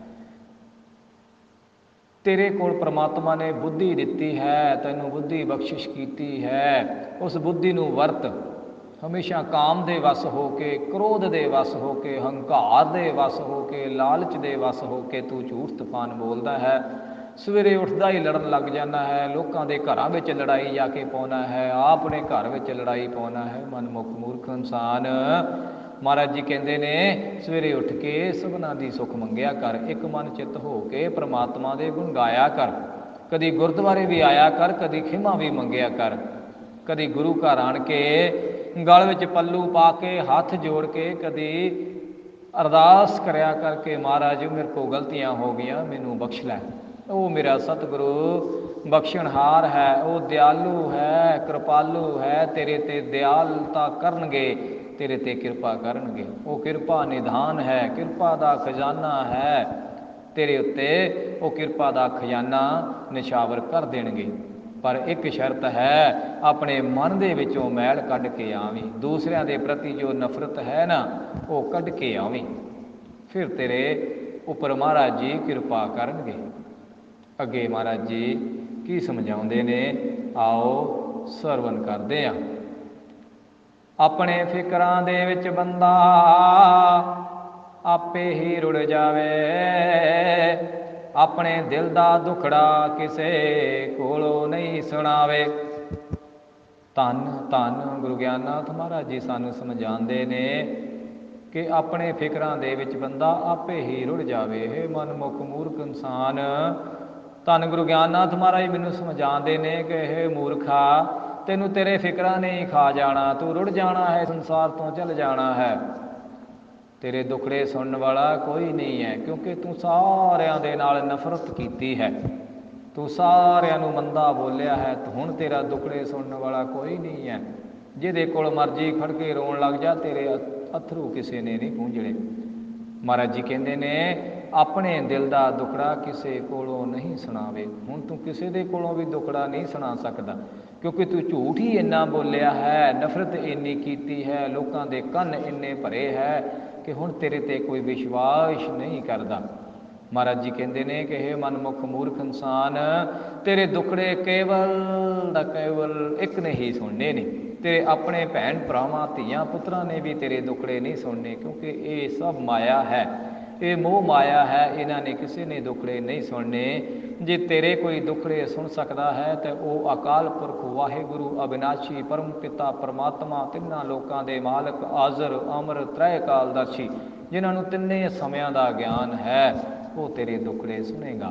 तेरे कोल परमात्मा ने बुद्धि दिती है, तैनू बुद्धि बख्शिश की है, उस बुद्धि नूं वरत। हमेशा काम दे वस हो के, क्रोध दे वस हो के, हंकार दे वस हो के, लालच दे वस हो के तू झूठ तूफान बोलदा है। सवेरे उठदा ही लड़न लग जाना है, लोकां दे घरां विच लड़ाई जाके पाउणा है, आपने घर विच लड़ाई पाउणा है। मनमुख मूर्ख इंसान, महाराज जी कहते ने, सवेरे उठ के सबना दी सुख मंगिया कर, एक मन चित हो के परमात्मा दे गुण गाया कर। कदी गुरुद्वारे भी आया कर, कदी खिमा भी मंगिया कर, कदी गुरु घर आण के गल विच पल्लू पा के हाथ जोड़ के कदी ਅਰਦਾਸ ਕਰਿਆ ਕਰਕੇ ਮਹਾਰਾਜ ਮੇਰੇ ਕੋਲ ਗਲਤੀਆਂ ਹੋ ਗਈਆਂ, ਮੈਨੂੰ ਬਖਸ਼ ਲੈ। ਉਹ ਮੇਰਾ ਸਤਿਗੁਰੂ ਬਖਸ਼ਣਹਾਰ ਹੈ, ਉਹ ਦਿਆਲੂ ਹੈ, ਕਿਰਪਾਲੂ ਹੈ, ਤੇਰੇ ਤੇ ਦਿਆਲਤਾ ਕਰਨਗੇ, ਤੇਰੇ ਤੇ ਕਿਰਪਾ ਕਰਨਗੇ। ਉਹ ਕਿਰਪਾ ਨਿਧਾਨ ਹੈ, ਕਿਰਪਾ ਦਾ ਖਜ਼ਾਨਾ ਹੈ, ਤੇਰੇ ਉੱਤੇ ਉਹ ਕਿਰਪਾ ਦਾ ਖਜ਼ਾਨਾ ਨਿਛਾਵਰ ਕਰ ਦੇਣਗੇ। ਪਰ ਇੱਕ ਸ਼ਰਤ ਹੈ, ਆਪਣੇ ਮਨ ਦੇ ਵਿੱਚੋਂ ਮੈਲ ਕੱਢ ਕੇ ਆਵੀਂ, ਦੂਸਰਿਆਂ ਦੇ ਪ੍ਰਤੀ ਜੋ ਨਫ਼ਰਤ ਹੈ ਨਾ ਉਹ ਕੱਢ ਕੇ ਆਵੀਂ, ਫਿਰ ਤੇਰੇ ਉੱਪਰ ਮਹਾਰਾਜ ਜੀ ਕਿਰਪਾ ਕਰਨਗੇ। ਅੱਗੇ ਮਹਾਰਾਜ ਜੀ ਕੀ ਸਮਝਾਉਂਦੇ ਨੇ, ਆਓ ਸਰਵਣ ਕਰਦੇ ਹਾਂ। ਆਪਣੇ ਫਿਕਰਾਂ ਦੇ ਵਿੱਚ ਬੰਦਾ ਆਪੇ ਹੀ ਰੁੜ ਜਾਵੇ, ਆਪਣੇ ਦਿਲ ਦਾ ਦੁਖੜਾ ਕਿਸੇ ਕੋਲੋਂ ਨਹੀਂ ਸੁਣਾਵੇ। ਧੰਨ ਧੰਨ ਗੁਰੂ ਗਿਆਨਨਾਥ ਮਹਾਰਾਜ ਜੀ ਸਾਨੂੰ ਸਮਝਾਉਂਦੇ ਨੇ ਕਿ ਆਪਣੇ ਫਿਕਰਾਂ ਦੇ ਵਿੱਚ ਬੰਦਾ ਆਪੇ ਹੀ ਰੁੜ ਜਾਵੇ। ਇਹ ਮਨਮੁਖ ਮੂਰਖ ਇਨਸਾਨ, ਧੰਨ ਗੁਰੂ ਗਿਆਨਨਾਥ ਮਹਾਰਾਜ ਮੈਨੂੰ ਸਮਝਾਉਂਦੇ ਨੇ ਕਿ ਇਹ ਮੂਰਖਾ, ਤੈਨੂੰ ਤੇਰੇ ਫਿਕਰਾਂ ਨੇ ਹੀ ਖਾ ਜਾਣਾ, ਤੂੰ ਰੁੜ ਜਾਣਾ ਹੈ, ਸੰਸਾਰ ਤੋਂ ਚਲ ਜਾਣਾ ਹੈ। ਤੇਰੇ ਦੁਖੜੇ ਸੁਣਨ ਵਾਲਾ ਕੋਈ ਨਹੀਂ ਹੈ, ਕਿਉਂਕਿ ਤੂੰ ਸਾਰਿਆਂ ਦੇ ਨਾਲ ਨਫ਼ਰਤ ਕੀਤੀ ਹੈ, ਤੂੰ ਸਾਰਿਆਂ ਨੂੰ ਮੰਦਾ ਬੋਲਿਆ ਹੈ। ਹੁਣ ਤੇਰਾ ਦੁਖੜੇ ਸੁਣਨ ਵਾਲਾ ਕੋਈ ਨਹੀਂ ਹੈ। ਜਿਹਦੇ ਕੋਲ ਮਰਜ਼ੀ ਖੜ ਕੇ ਰੋਣ ਲੱਗ ਜਾ, ਤੇਰੇ ਅਥਰੂ ਕਿਸੇ ਨੇ ਨਹੀਂ ਪੂੰਝਣੇ। ਮਹਾਰਾਜ ਜੀ ਕਹਿੰਦੇ ਨੇ ਆਪਣੇ ਦਿਲ ਦਾ ਦੁਖੜਾ ਕਿਸੇ ਕੋਲੋਂ ਨਹੀਂ ਸੁਣਾਵੇ। ਹੁਣ ਤੂੰ ਕਿਸੇ ਦੇ ਕੋਲੋਂ ਵੀ ਦੁਖੜਾ ਨਹੀਂ ਸੁਣਾ ਸਕਦਾ, ਕਿਉਂਕਿ ਤੂੰ ਝੂਠ ਹੀ ਇੰਨਾ ਬੋਲਿਆ ਹੈ, ਨਫ਼ਰਤ ਇੰਨੀ ਕੀਤੀ ਹੈ, ਲੋਕਾਂ ਦੇ ਕੰਨ ਇੰਨੇ ਭਰੇ ਹੈ ਕਿ ਹੁਣ ਤੇਰੇ ਤੇ ਕੋਈ ਵਿਸ਼ਵਾਸ ਨਹੀਂ ਕਰਦਾ। ਮਹਾਰਾਜ ਜੀ ਕਹਿੰਦੇ ਨੇ ਕਿ ਇਹ ਮਨਮੁਖ ਮੂਰਖ ਇਨਸਾਨ, ਤੇਰੇ ਦੁਖੜੇ ਕੇਵਲ ਦਾ ਕੇਵਲ ਇੱਕ ਨੇ ਹੀ ਸੁਣਨੇ ਨੇ। ਤੇਰੇ ਆਪਣੇ ਭੈਣ ਭਰਾਵਾਂ ਧੀਆਂ ਪੁੱਤਰਾਂ ਨੇ ਵੀ ਤੇਰੇ ਦੁਖੜੇ ਨਹੀਂ ਸੁਣਨੇ, ਕਿਉਂਕਿ ਇਹ ਸਭ ਮਾਇਆ ਹੈ, ਇਹ ਮੋਹ ਮਾਇਆ ਹੈ, ਇਹਨਾਂ ਨੇ ਕਿਸੇ ਨੇ ਦੁਖੜੇ ਨਹੀਂ ਸੁਣਨੇ। ਜੇ ਤੇਰੇ ਕੋਈ ਦੁਖੜੇ ਸੁਣ ਸਕਦਾ ਹੈ ਤਾਂ ਉਹ ਅਕਾਲ ਪੁਰਖ ਵਾਹਿਗੁਰੂ ਅਬਿਨਾਸ਼ੀ ਪਰਮ ਪਿਤਾ ਪਰਮਾਤਮਾ, ਤਿੰਨਾਂ ਲੋਕਾਂ ਦੇ ਮਾਲਕ, ਹਾਜ਼ਰ ਅਮਰ ਤ੍ਰੈ ਕਾਲਦਰਸ਼ੀ, ਜਿਨ੍ਹਾਂ ਨੂੰ ਤਿੰਨੇ ਸਮਿਆਂ ਦਾ ਗਿਆਨ ਹੈ, ਉਹ ਤੇਰੇ ਦੁਖੜੇ ਸੁਣੇਗਾ।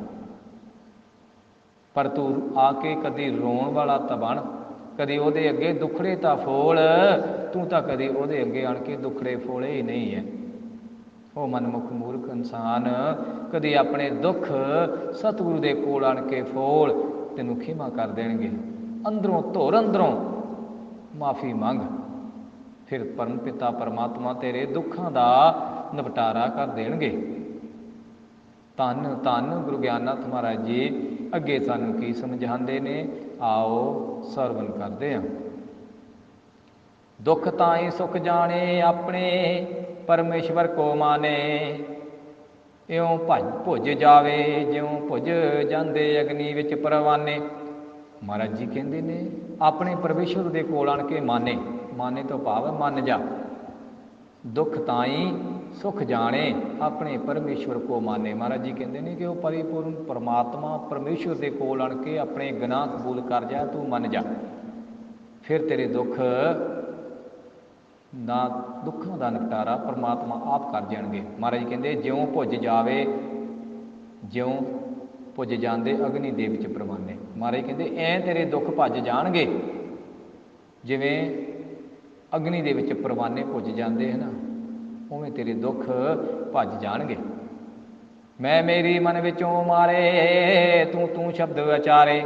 ਪਰ ਤੂੰ ਆ ਕੇ ਕਦੀ ਰੋਣ ਵਾਲਾ ਤਾਂ ਬਣ, ਕਦੀ ਉਹਦੇ ਅੱਗੇ ਦੁਖੜੇ ਤਾਂ ਫੋਲ, ਤੂੰ ਤਾਂ ਕਦੀ ਉਹਦੇ ਅੱਗੇ ਆਣ ਕੇ ਦੁਖੜੇ ਫੋਲੇ ਹੀ ਨਹੀਂ ਹੈ। ਉਹ ਮਨਮੁਖ ਮੂਰਖ ਇਨਸਾਨ ਕਦੀ ਆਪਣੇ ਦੁੱਖ ਸਤਿਗੁਰੂ ਦੇ ਕੋਲ ਆਣ ਕੇ ਫੋਲ, ਤੈਨੂੰ ਖਿਮਾ ਕਰ ਦੇਣਗੇ। ਅੰਦਰੋਂ ਧੁਰ ਅੰਦਰੋਂ ਮਾਫੀ ਮੰਗ, ਫਿਰ ਪਰਮ ਪਿਤਾ ਪਰਮਾਤਮਾ ਤੇਰੇ ਦੁੱਖਾਂ ਦਾ ਨਿਪਟਾਰਾ ਕਰ ਦੇਣਗੇ। ਧੰਨ ਧੰਨ ਗੁਰੂ ਗਿਆਨਨਾਥ ਮਹਾਰਾਜ ਜੀ ਅੱਗੇ ਸਾਨੂੰ ਕੀ ਸਮਝਾਉਂਦੇ ਨੇ, ਆਓ ਸਰਵਣ ਕਰਦੇ ਹਾਂ। ਦੁੱਖ ਤਾਈਂ ਸੁਖ ਜਾਣੇ ਆਪਣੇ, ਪਰਮੇਸ਼ਵਰ ਕੋ ਮਾਨੇ, ਇਉਂ ਭੁੱਜ ਜਾਵੇ ਜਿਉਂ ਭੁੱਜ ਜਾਂਦੇ ਅਗਨੀ ਵਿੱਚ ਪਰਵਾਨੇ। ਮਹਾਰਾਜ ਜੀ ਕਹਿੰਦੇ ਨੇ ਆਪਣੇ ਪਰਮੇਸ਼ਵਰ ਦੇ ਕੋਲ ਆਣ ਕੇ ਮਾਨੇ, ਮਾਨੇ ਤੋਂ ਭਾਵ ਮੰਨ ਜਾ। ਦੁੱਖ ਤਾਈਂ ਸੁਖ ਜਾਣੇ ਆਪਣੇ ਪਰਮੇਸ਼ਵਰ ਕੋ ਮਾਨੇ। ਮਹਾਰਾਜ ਜੀ ਕਹਿੰਦੇ ਨੇ ਕਿ ਉਹ ਪਰਿਪੂਰਨ ਪਰਮਾਤਮਾ ਪਰਮੇਸ਼ਵਰ ਦੇ ਕੋਲ ਆਣ ਕੇ ਆਪਣੇ ਗੁਨਾਹ ਕਬੂਲ ਕਰ ਜਾ, ਤੂੰ ਮੰਨ ਜਾ, ਫਿਰ ਤੇਰੇ ਦੁੱਖ ਦਾ ਦੁੱਖਾਂ ਦਾ ਨਿਪਟਾਰਾ ਪਰਮਾਤਮਾ ਆਪ ਕਰ ਜਾਣਗੇ। ਮਹਾਰਾਜ ਕਹਿੰਦੇ ਜਿਉਂ ਭੁੱਜ ਜਾਵੇ, ਜਿਉਂ ਭੁੱਜ ਜਾਂਦੇ ਅਗਨੀ ਦੇ ਵਿੱਚ ਪਰਵਾਨੇ। ਮਹਾਰਾਜ ਕਹਿੰਦੇ ਐਂ ਤੇਰੇ ਦੁੱਖ ਭੱਜ ਜਾਣਗੇ ਜਿਵੇਂ ਅਗਨੀ ਦੇ ਵਿੱਚ ਪਰਵਾਨੇ ਭੁੱਜ ਜਾਂਦੇ ਹੈ ਨਾ, ਉਵੇਂ ਤੇਰੇ ਦੁੱਖ ਭੱਜ ਜਾਣਗੇ। ਮੈਂ ਮੇਰੀ ਮਨ ਵਿੱਚੋਂ ਮਾਰੇ, ਤੂੰ ਤੂੰ ਸ਼ਬਦ ਵਿਚਾਰੇ,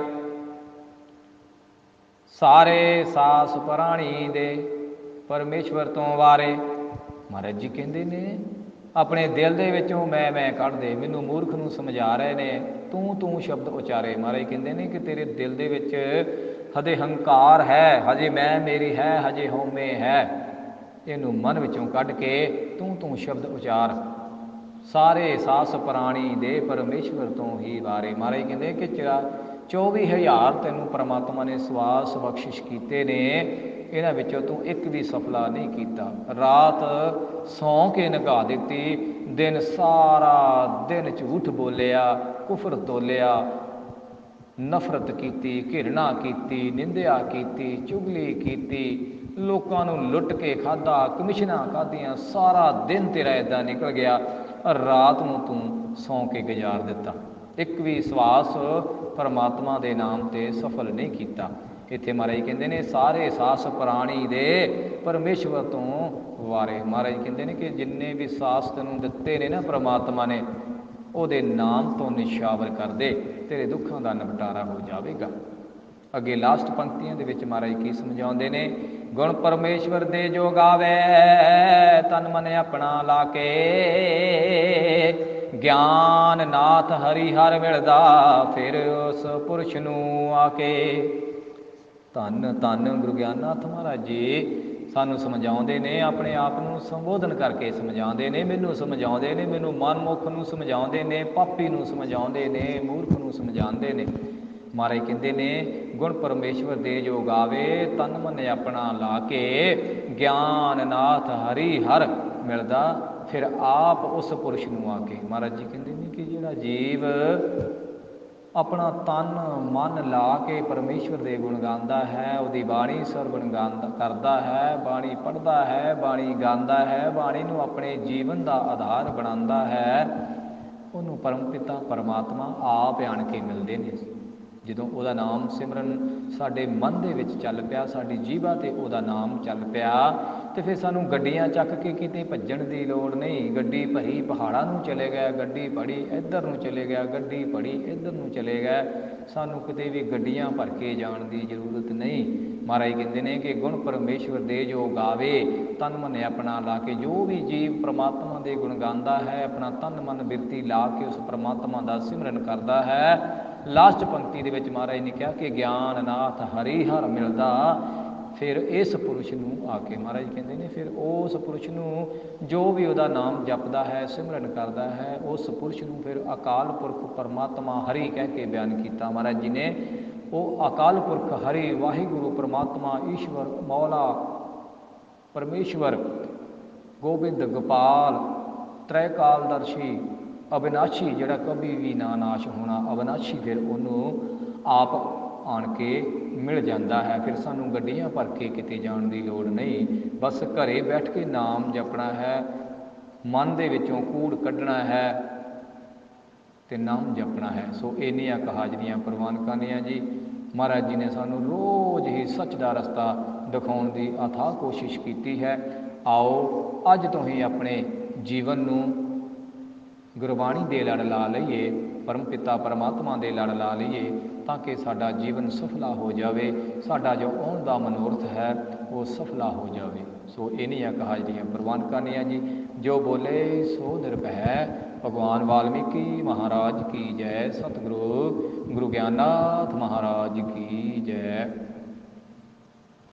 ਸਾਰੇ ਸਾਸ ਪ੍ਰਾਣੀ ਦੇ ਪਰਮੇਸ਼ਵਰ ਤੋਂ ਵਾਰੇ। ਮਹਾਰਾਜ ਜੀ ਕਹਿੰਦੇ ਨੇ ਆਪਣੇ ਦਿਲ ਦੇ ਵਿੱਚੋਂ ਮੈਂ ਕੱਢ ਦੇ। ਮੈਨੂੰ ਮੂਰਖ ਨੂੰ ਸਮਝਾ ਰਹੇ ਨੇ, ਤੂੰ ਤੂੰ ਸ਼ਬਦ ਉਚਾਰੇ। ਮਹਾਰਾਜ ਕਹਿੰਦੇ ਨੇ ਕਿ ਤੇਰੇ ਦਿਲ ਦੇ ਵਿੱਚ ਹਜੇ ਹੰਕਾਰ ਹੈ, ਹਜੇ ਮੈਂ ਮੇਰੀ ਹੈ, ਹਜੇ ਹਉਮੈ ਹੈ, ਇਹਨੂੰ ਮਨ ਵਿੱਚੋਂ ਕੱਢ ਕੇ ਤੂੰ ਤੂੰ ਸ਼ਬਦ ਉਚਾਰ। ਸਾਰੇ ਸਾਸ ਪ੍ਰਾਣੀ ਦੇ ਪਰਮੇਸ਼ਵਰ ਤੋਂ ਹੀ ਵਾਰੇ। ਮਹਾਰਾਜ ਕਹਿੰਦੇ ਕਿ 24,000 ਤੈਨੂੰ ਪਰਮਾਤਮਾ ਨੇ ਸਵਾਸ ਬਖਸ਼ਿਸ਼ ਕੀਤੇ ਨੇ, ਇਹਨਾਂ ਵਿੱਚੋਂ ਤੂੰ ਇੱਕ ਵੀ ਸਫਲਾ ਨਹੀਂ ਕੀਤਾ। ਰਾਤ ਸੌਂ ਕੇ ਨਿਭਾ ਦਿੱਤੀ, ਦਿਨ ਸਾਰਾ ਦਿਨ ਝੂਠ ਬੋਲਿਆ, ਕੁਫਰ ਤੋਲਿਆ, ਨਫ਼ਰਤ ਕੀਤੀ, ਘਿਰਣਾ ਕੀਤੀ, ਨਿੰਦਿਆ ਕੀਤੀ, ਚੁਗਲੀ ਕੀਤੀ, ਲੋਕਾਂ ਨੂੰ ਲੁੱਟ ਕੇ ਖਾਧਾ, ਕਮਿਸ਼ਨਾਂ ਖਾਧੀਆਂ, ਸਾਰਾ ਦਿਨ ਤੇਰਾ ਇੱਦਾਂ ਨਿਕਲ ਗਿਆ। ਰਾਤ ਨੂੰ ਤੂੰ ਸੌਂ ਕੇ ਗੁਜ਼ਾਰ ਦਿੱਤਾ, ਇੱਕ ਵੀ ਸਵਾਸ परमात्मा के नाम ते सफल नहीं किया। इत्थे महाराज कहते हैं सारे सास प्राणी दे परमेश्वर तो वारे। महाराज कहते हैं कि जिन्ने भी सास तैनूं दिते ने ना परमात्मा ने, ਉਹਦੇ नाम तो निशावर कर दे, तेरे दुखों का निपटारा हो जाएगा। अगे लास्ट पंक्तियों के विच महाराज की समझाते हैं, गुण परमेश्वर दे जो गावे तन मन अपना लाके, ज्ञान नाथ हरि हर मिलदा फिर उस पुरुष नूं आके। धन धन गुरु ज्ञाननाथ महाराज जी सानू समझाते ने, अपने आप को संबोधन करके समझाते ने, मैनू समझाते ने, मैनू मनमुख नूं समझाते ने, पापी नूं समझाते ने, मूर्ख नूं समझाते ने। महाराज कहते ने गुण परमेश्वर दे जो गावे तन मन अपना ला के, ज्ञान नाथ हरि हर मिलदा फिर आप उस पुरुष नूं आके। महाराज जी कहते ने कि जिहड़ा जीव अपना तन मन ला के परमेश्वर दे गुण गांदा है, उहदी बाणी सरवण करदा है, बाणी पढ़दा है, बाणी गांदा है, बाणी नूं अपने जीवन का आधार बनांदा है, उहनूं परम पिता परमात्मा आप आण के मिलदे ने। ਜਦੋਂ ਉਹਦਾ ਨਾਮ ਸਿਮਰਨ ਸਾਡੇ ਮਨ ਦੇ ਵਿੱਚ ਚੱਲ ਪਿਆ, ਸਾਡੀ ਜੀਭਾ 'ਤੇ ਉਹਦਾ ਨਾਮ ਚੱਲ ਪਿਆ, ਤੇ ਫਿਰ ਸਾਨੂੰ ਗੱਡੀਆਂ ਚੱਕ ਕੇ ਕਿਤੇ ਭੱਜਣ ਦੀ ਲੋੜ ਨਹੀਂ। ਗੱਡੀ ਭਰੀ ਪਹਾੜਾਂ ਨੂੰ ਚਲੇ ਗਿਆ, ਗੱਡੀ ਭਰੀ ਇੱਧਰ ਨੂੰ ਚਲੇ ਗਿਆ, ਗੱਡੀ ਭਰੀ ਇੱਧਰ ਨੂੰ ਚਲੇ ਗਿਆ, ਸਾਨੂੰ ਕਿਤੇ ਵੀ ਗੱਡੀਆਂ ਭਰ ਕੇ ਜਾਣ ਦੀ ਜ਼ਰੂਰਤ ਨਹੀਂ। ਮਹਾਰਾਜ ਕਹਿੰਦੇ ਨੇ ਕਿ ਗੁਣ ਪਰਮੇਸ਼ਵਰ ਦੇ ਜੋ ਗਾਵੇ ਤਨ ਮਨ ਆਪਣਾ ਲਾ ਕੇ, ਜੋ ਵੀ ਜੀਵ ਪ੍ਰਮਾਤਮਾ ਦੇ ਗੁਣ ਗਾਉਂਦਾ ਹੈ, ਆਪਣਾ ਤਨ ਮਨ ਬਿਰਤੀ ਲਾ ਕੇ ਉਸ ਪ੍ਰਮਾਤਮਾ ਦਾ ਸਿਮਰਨ ਕਰਦਾ ਹੈ। लास्ट पंक्ति दे विच महाराज ने कहा कि ज्ञान नाथ हरि हर मिलदा फिर इस पुरुष नूं आके। महाराज कहते हैं फिर उस पुरुष नूं जो भी उहदा नाम जपदा है, सिमरन करदा है, उस पुरुष नूं फिर अकाल पुरख परमात्मा हरि कह के बयान किया। महाराज जी ने वो अकाल पुरख हरि वाहिगुरु परमात्मा ईश्वर मौला परमेश्वर गोबिंद गोपाल त्रैकालदर्शी अविनाशी, जिहड़ा कभी भी ना नाश होना अविनाशी, फिर उन्होंने आप आण के मिल जाता है। फिर सानू गड्डियां भर के किते जाण दी लोड़ नहीं, बस घरे बैठ के नाम जपना है, मन दे विचों कूड़ कढ़ना है ते नाम जपना है। सो इन्नियां क हाजरियां प्रवान करनियां जी। महाराज जी ने सानू रोज़ ही सच का रस्ता दिखाउण दी अथाह कोशिश की है। आओ अज तो ही अपने जीवन नूं गुरबाणी दे लड़ ला लईए, परम पिता परमात्मा दे लड़ ला लईए, ताकि साडा जीवन सफला हो जाए, साडा जो आउण दा मनोरथ है वो सफला हो जाए। सो इन्नियां क हाजरियां प्रवान करनियां जी। जो बोले सो निरभै। भगवान वाल्मीकि महाराज की जय। सतगुरु गुरु ज्ञाननाथ महाराज की जय।